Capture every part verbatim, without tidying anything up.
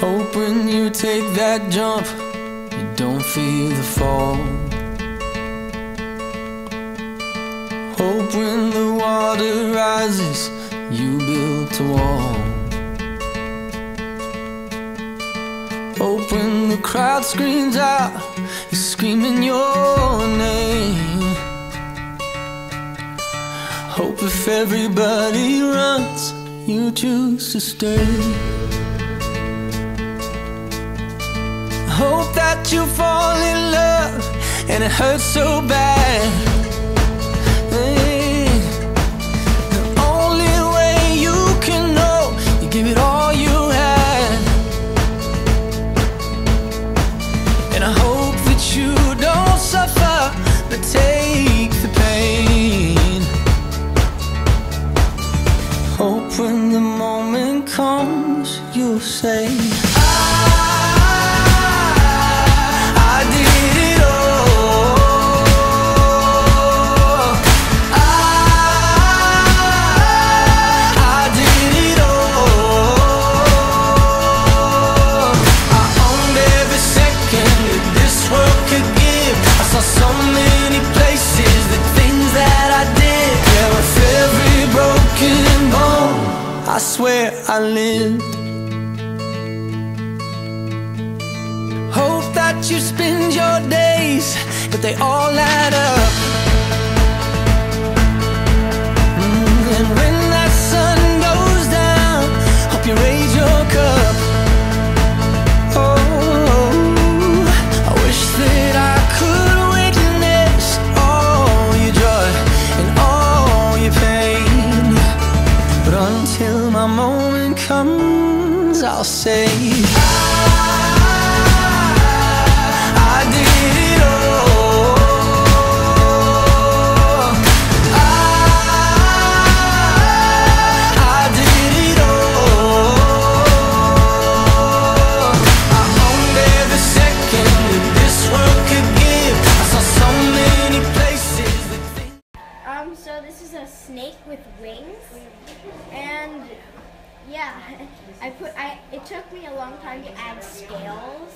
Hope when you take that jump, you don't feel the fall. Hope when the water rises, you built a wall. Hope when the crowd screams out, you're screaming your name. Hope if everybody runs, you choose to stay. Hope that you fall in love and it hurts so bad. Hey, the only way you can know, you give it all you had. And I hope that you don't suffer, but take the pain. Hope when the moment comes, you'll say, I swear I lived. Hope that you spend your days, but they all add up. Mm, and when that sun goes down, hope you raise your cup. Oh, I wish that I could witness all your joy and all your pain, but until my moment comes, I'll say So this is a snake with wings, and yeah, I put I it took me a long time to add scales.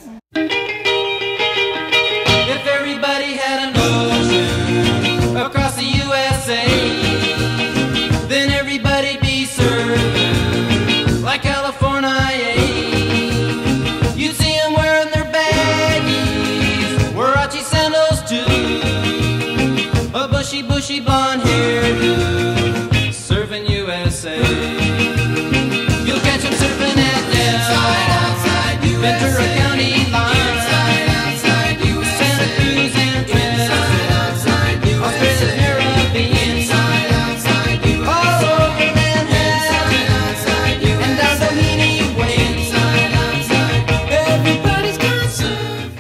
If everybody had an ocean across the U S A, then everybody'd be serving like California. You'd see them wearing their baggies, Warachi sandals too, a bushy, bushy blonde hairdo, serving U S A. You'll catch them surfing at Del, Ventura County line, Santa Cruz and Twin, Australia, Caribbean, all over Manhattan, and down Doheny Way. Everybody's got surf.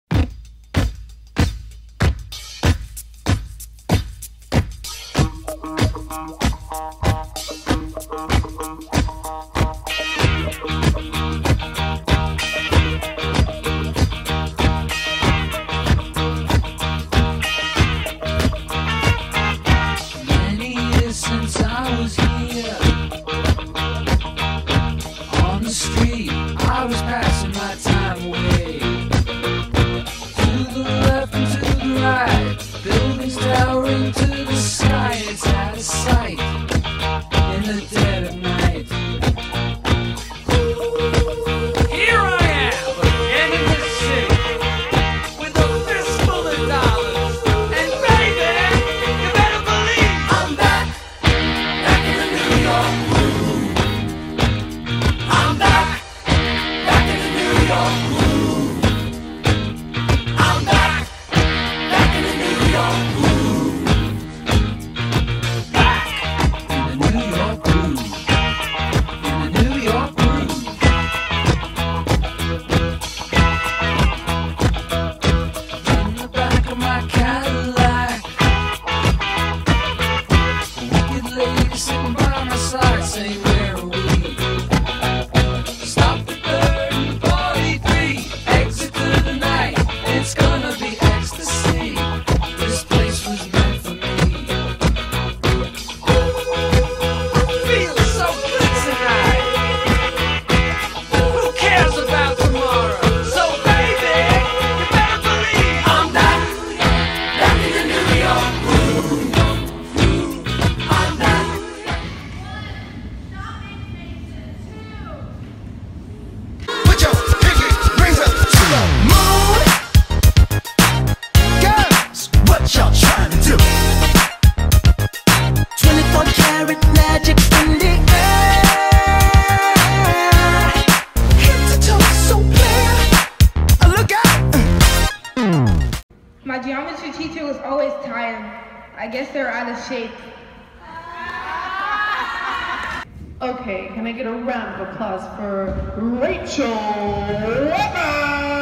Many years since I was here on the street, I was passing my time away. To the left and to the right, buildings towering to the sky. It's out of sight in the dead of night. Here I am again in the city with a fistful of dollars, and baby, you better believe I'm back, back in the New York groove. I'm back, back in the New York groove. I'm back, back in the New York groove. Back. is always tired. I guess they're out of shape. Okay, can I get a round of applause for Rachel Weber?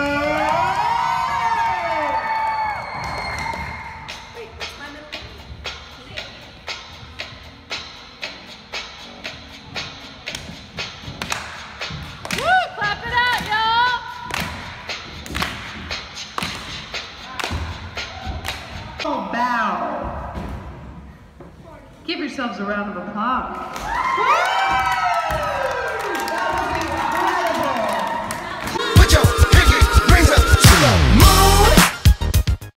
Oh, bow. Give yourselves a round of applause.